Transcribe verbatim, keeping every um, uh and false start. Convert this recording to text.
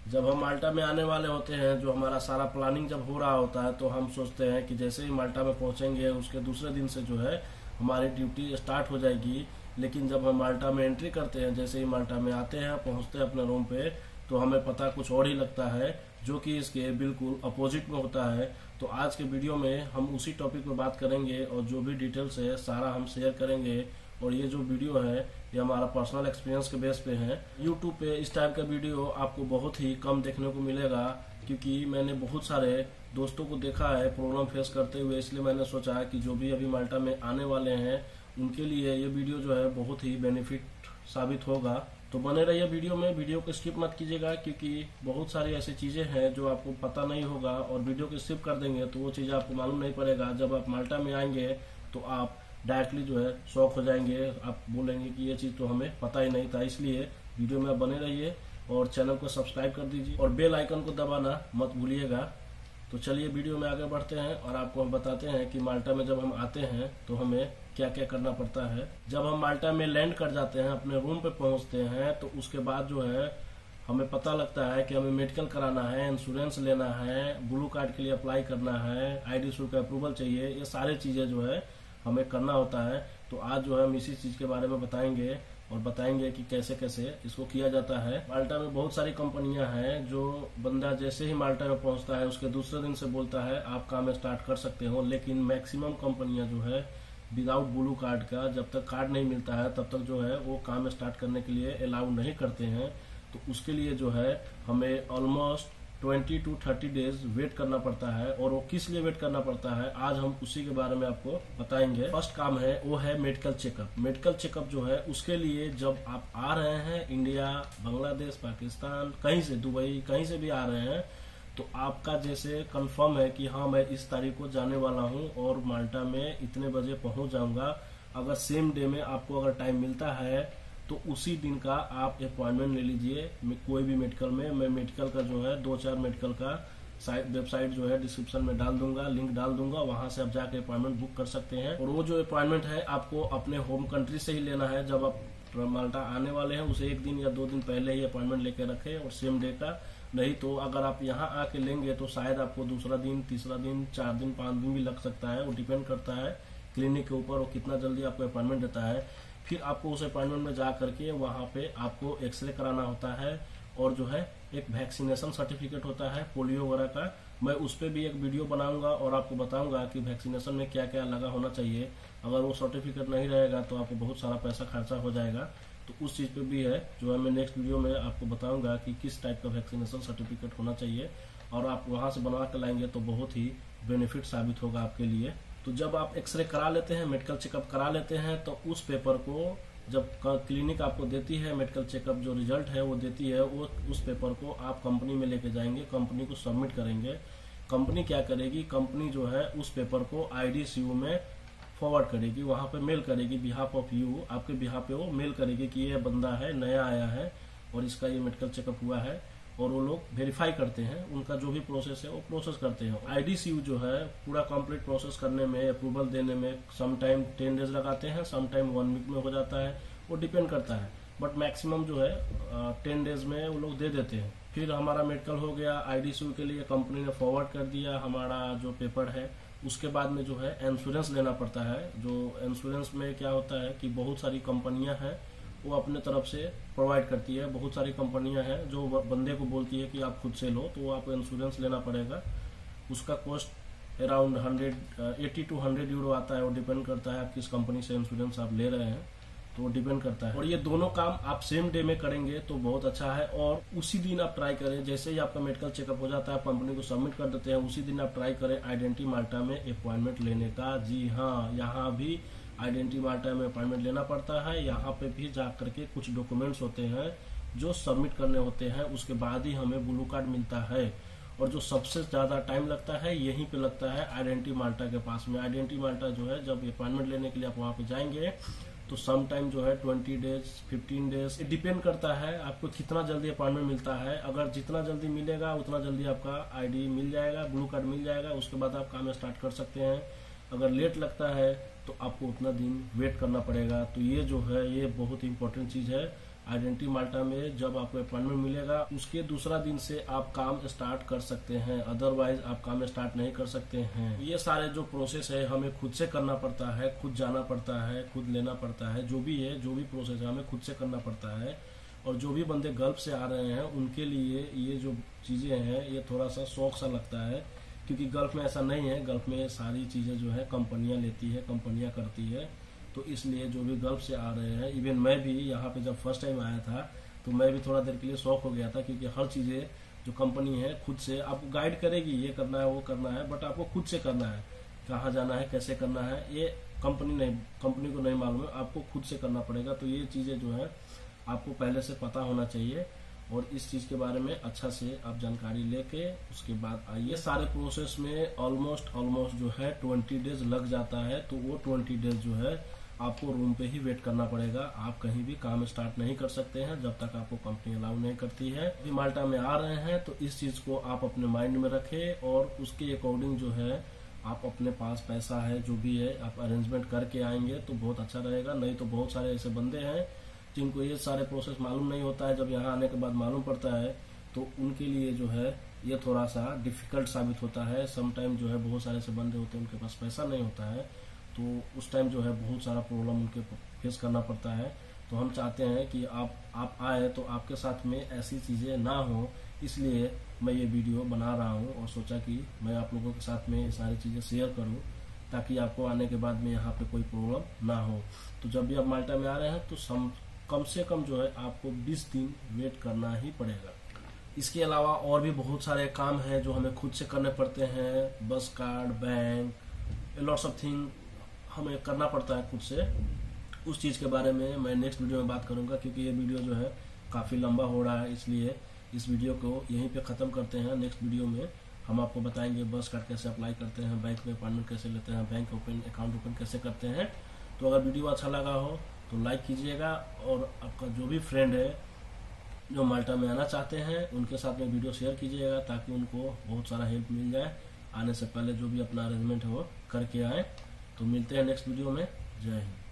जब हम माल्टा में आने वाले होते हैं, जो हमारा सारा प्लानिंग जब हो रहा होता है, तो हम सोचते हैं कि जैसे ही माल्टा में पहुंचेंगे उसके दूसरे दिन से जो है हमारी ड्यूटी स्टार्ट हो जाएगी। लेकिन जब हम माल्टा में एंट्री करते हैं, जैसे ही माल्टा में आते हैं, पहुंचते हैं अपने रूम पे, तो हमें पता कुछ और ही लगता है, जो कि इसके बिल्कुल अपोजिट में होता है। तो आज के वीडियो में हम उसी टॉपिक पे बात करेंगे और जो भी डिटेल्स है सारा हम शेयर करेंगे। और ये जो वीडियो है ये हमारा पर्सनल एक्सपीरियंस के बेस पे है। यूट्यूब पे इस टाइप का वीडियो आपको बहुत ही कम देखने को मिलेगा, क्योंकि मैंने बहुत सारे दोस्तों को देखा है प्रॉब्लम फेस करते हुए, इसलिए मैंने सोचा कि जो भी अभी माल्टा में आने वाले हैं उनके लिए ये वीडियो जो है बहुत ही बेनिफिट साबित होगा। तो बने रहिए वीडियो में, वीडियो को स्किप मत कीजिएगा, क्योंकि बहुत सारी ऐसी चीजें हैं जो आपको पता नहीं होगा, और वीडियो को स्किप कर देंगे तो वो चीजें आपको मालूम नहीं पड़ेगा। जब आप माल्टा में आएंगे तो आप डायरेक्टली जो है शॉक हो जाएंगे, आप बोलेंगे कि ये चीज तो हमें पता ही नहीं था। इसलिए वीडियो में आप बने रहिए और चैनल को सब्सक्राइब कर दीजिए और बेल आइकन को दबाना मत भूलिएगा। तो चलिए वीडियो में आगे बढ़ते हैं और आपको हम बताते हैं कि माल्टा में जब हम आते हैं तो हमें क्या क्या करना पड़ता है। जब हम माल्टा में लैंड कर जाते हैं, अपने रूम पे पहुंचते हैं, तो उसके बाद जो है हमें पता लगता है कि हमें मेडिकल कराना है, इंश्योरेंस लेना है, ब्लू कार्ड के लिए अप्लाई करना है, आईडी शो का अप्रूवल चाहिए, ये सारी चीजें जो है हमें करना होता है। तो आज जो है हम इसी चीज के बारे में बताएंगे और बताएंगे कि कैसे कैसे इसको किया जाता है। माल्टा में बहुत सारी कंपनियां हैं, जो बंदा जैसे ही माल्टा में पहुंचता है उसके दूसरे दिन से बोलता है आप काम स्टार्ट कर सकते हो। लेकिन मैक्सिमम कंपनियां जो है विदाउट ब्लू कार्ड का, जब तक कार्ड नहीं मिलता है तब तक जो है वो काम स्टार्ट करने के लिए अलाउ नहीं करते हैं। तो उसके लिए जो है हमें almost twenty to thirty days wait करना पड़ता है। और वो किस लिए वेट करना पड़ता है आज हम उसी के बारे में आपको बताएंगे। फर्स्ट काम है वो है मेडिकल चेकअप। मेडिकल चेकअप जो है उसके लिए जब आप आ रहे हैं इंडिया, बांग्लादेश, पाकिस्तान, कहीं से, दुबई, कहीं से भी आ रहे हैं, तो आपका जैसे कंफर्म है कि हाँ मैं इस तारीख को जाने वाला हूँ और माल्टा में इतने बजे पहुंच जाऊंगा। अगर सेम डे में आपको अगर टाइम मिलता है तो उसी दिन का आप अपॉइंटमेंट ले लीजिए कोई भी मेडिकल में। मैं मेडिकल का जो है दो चार मेडिकल का साइट वेबसाइट जो है डिस्क्रिप्शन में डाल दूंगा, लिंक डाल दूंगा, वहां से आप जाके अपॉइंटमेंट बुक कर सकते हैं। और वो जो अपॉइंटमेंट है आपको अपने होम कंट्री से ही लेना है। जब आप माल्टा आने वाले हैं उसे एक दिन या दो दिन पहले ही अपॉइंटमेंट लेके रखें और सेम डे का। नहीं तो अगर आप यहाँ आके लेंगे तो शायद आपको दूसरा दिन, तीसरा दिन, चार दिन, पांच दिन भी लग सकता है। वो डिपेंड करता है क्लिनिक के ऊपर, वो कितना जल्दी आपको अपॉइंटमेंट देता है। फिर आपको उस अपॉइंटमेंट में जा करके वहाँ पे आपको एक्सरे कराना होता है और जो है एक वैक्सीनेशन सर्टिफिकेट होता है पोलियो वगैरह का। मैं उस पर भी एक वीडियो बनाऊंगा और आपको बताऊंगा कि वैक्सीनेशन में क्या क्या लगा होना चाहिए। अगर वो सर्टिफिकेट नहीं रहेगा तो आपको बहुत सारा पैसा खर्चा हो जाएगा। तो उस चीज पे भी है जो है मैं नेक्स्ट वीडियो में आपको बताऊंगा कि किस टाइप का वैक्सीनेशन सर्टिफिकेट होना चाहिए, और आप वहां से बनवा कर लाएंगे तो बहुत ही बेनिफिट साबित होगा आपके लिए। तो जब आप एक्सरे करा लेते हैं, मेडिकल चेकअप करा लेते हैं, तो उस पेपर को जब क्लिनिक आपको देती है, मेडिकल चेकअप जो रिजल्ट है वो देती है, वो उस पेपर को आप कंपनी में लेके जाएंगे, कंपनी को सबमिट करेंगे। कंपनी क्या करेगी, कंपनी जो है उस पेपर को आईडीसीयू में फॉरवर्ड करेगी, वहां पे मेल करेगी, बिहाफ ऑफ यू, आपके बिहाफ पे वो मेल करेगी कि ये बंदा है, नया आया है और इसका ये मेडिकल चेकअप हुआ है। और वो लोग वेरीफाई करते हैं, उनका जो भी प्रोसेस है वो प्रोसेस करते हैं। आईडीसीयू जो है पूरा कंप्लीट प्रोसेस करने में, अप्रूवल देने में सम टाइम टेन डेज लगाते हैं, सम टाइम वन वीक में हो जाता है, वो डिपेंड करता है। बट मैक्सिमम जो है टेन डेज में वो लोग दे देते हैं। फिर हमारा मेडिकल हो गया, आईडीसीयू के लिए कंपनी ने फॉरवर्ड कर दिया हमारा जो पेपर है। उसके बाद में जो है इंश्योरेंस लेना पड़ता है। जो इंश्योरेंस में क्या होता है कि बहुत सारी कंपनियां हैं वो अपने तरफ से प्रोवाइड करती है। बहुत सारी कंपनियां हैं जो बंदे को बोलती है कि आप खुद से लो, तो आपको इंश्योरेंस लेना पड़ेगा। उसका cost around hundred eighty to hundred euro आता है। वो डिपेंड करता है आप किस कंपनी से इंश्योरेंस आप ले रहे हैं, तो वो डिपेंड करता है। और ये दोनों काम आप सेम डे में करेंगे तो बहुत अच्छा है। और उसी दिन आप ट्राई करें, जैसे ही आपका मेडिकल चेकअप हो जाता है कंपनी को सबमिट कर देते हैं, उसी दिन आप ट्राई करें आइडेंटी माल्टा में अपॉइंटमेंट लेने का। जी हाँ, यहाँ भी आइडेंटी माल्टा में अपॉइंटमेंट लेना पड़ता है। यहाँ पे भी जा करके कुछ डॉक्यूमेंट्स होते हैं जो सबमिट करने होते हैं, उसके बाद ही हमें ब्लू कार्ड मिलता है। और जो सबसे ज्यादा टाइम लगता है यहीं पे लगता है आइडेंटी माल्टा के पास में। आइडेंटी माल्टा जो है जब अपॉइंटमेंट लेने के लिए आप वहाँ पे जाएंगे तो सम टाइम जो है twenty days, fifteen days, depend करता है आपको कितना जल्दी अपॉइंटमेंट मिलता है। अगर जितना जल्दी मिलेगा उतना जल्दी आपका आईडी मिल जाएगा, ब्लू कार्ड मिल जाएगा, उसके बाद आप काम स्टार्ट कर सकते हैं। अगर लेट लगता है तो आपको उतना दिन वेट करना पड़ेगा। तो ये जो है ये बहुत इंपॉर्टेंट चीज है। आइडेंटिटी माल्टा में जब आपको अपॉइंटमेंट मिलेगा उसके दूसरा दिन से आप काम स्टार्ट कर सकते हैं, अदरवाइज आप काम स्टार्ट नहीं कर सकते हैं। ये सारे जो प्रोसेस है हमें खुद से करना पड़ता है, खुद जाना पड़ता है, खुद लेना पड़ता है, जो भी है जो भी प्रोसेस है हमें खुद से करना पड़ता है। और जो भी बंदे गल्फ से आ रहे हैं उनके लिए ये जो चीजें हैं ये थोड़ा सा शौक सा लगता है, क्योंकि गल्फ में ऐसा नहीं है। गल्फ में सारी चीजें जो है कंपनियां लेती है, कंपनियां करती है। तो इसलिए जो भी गल्फ से आ रहे हैं, इवन मैं भी यहाँ पे जब फर्स्ट टाइम आया था तो मैं भी थोड़ा देर के लिए शौक हो गया था, क्योंकि हर चीजें जो कंपनी है खुद से आपको गाइड करेगी, ये करना है वो करना है, बट आपको खुद से करना है। कहाँ जाना है, कैसे करना है, ये कंपनी नहीं कंपनी को नहीं मालूम है, आपको खुद से करना पड़ेगा। तो ये चीजें जो है आपको पहले से पता होना चाहिए और इस चीज के बारे में अच्छा से आप जानकारी लेके उसके बाद आइए। सारे प्रोसेस में ऑलमोस्ट ऑलमोस्ट जो है ट्वेंटी डेज लग जाता है। तो वो ट्वेंटी डेज जो है आपको रूम पे ही वेट करना पड़ेगा। आप कहीं भी काम स्टार्ट नहीं कर सकते हैं जब तक आपको कंपनी अलाउ नहीं करती है। अभी माल्टा में आ रहे हैं तो इस चीज को आप अपने माइंड में रखें और उसके अकॉर्डिंग जो है आप अपने पास पैसा है जो भी है आप अरेंजमेंट करके आएंगे तो बहुत अच्छा रहेगा। नहीं तो बहुत सारे ऐसे बंदे हैं जिनको ये सारे प्रोसेस मालूम नहीं होता है, जब यहाँ आने के बाद मालूम पड़ता है तो उनके लिए जो है ये थोड़ा सा डिफिकल्ट साबित होता है। समटाइम जो है बहुत सारे ऐसे बंदे होते हैं उनके पास पैसा नहीं होता है, तो उस टाइम जो है बहुत सारा प्रॉब्लम उनके फेस करना पड़ता है। तो हम चाहते हैं कि आप आप आए तो आपके साथ में ऐसी चीजें ना हो, इसलिए मैं ये वीडियो बना रहा हूँ और सोचा कि मैं आप लोगों के साथ में ये सारी चीजें शेयर करूँ ताकि आपको आने के बाद में यहाँ पे कोई प्रॉब्लम ना हो। तो जब भी आप माल्टा में आ रहे हैं तो सम कम से कम जो है आपको बीस दिन वेट करना ही पड़ेगा। इसके अलावा और भी बहुत सारे काम हैं जो हमें खुद से करने पड़ते हैं, बस card, bank, lots of thing हमें करना पड़ता है खुद से। उस चीज के बारे में मैं नेक्स्ट वीडियो में बात करूंगा, क्योंकि ये वीडियो जो है काफी लंबा हो रहा है, इसलिए इस वीडियो को यहीं पे खत्म करते हैं। नेक्स्ट वीडियो में हम आपको बताएंगे बस कार्ड कैसे अप्लाई करते हैं, बैंक में अपॉइंटमेंट कैसे लेते हैं, बैंक ओपन अकाउंट ओपन कैसे करते हैं। तो अगर वीडियो अच्छा लगा हो तो लाइक कीजिएगा और आपका जो भी फ्रेंड है जो माल्टा में आना चाहते हैं उनके साथ में वीडियो शेयर कीजिएगा ताकि उनको बहुत सारा हेल्प मिल जाए। आने से पहले जो भी अपना अरेंजमेंट है वो करके आए। तो मिलते हैं नेक्स्ट वीडियो में। जय हिंद।